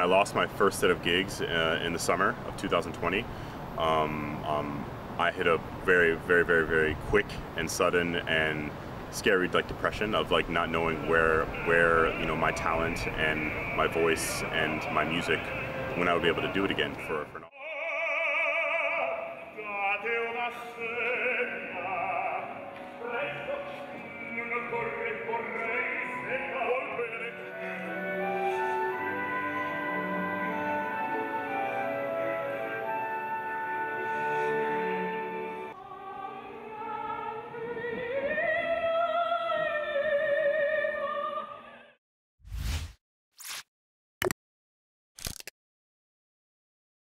I lost my first set of gigs in the summer of 2020, I hit a very, very, very, very quick and sudden and scary like depression of like not knowing where you know my talent and my voice and my music, when I would be able to do it again for an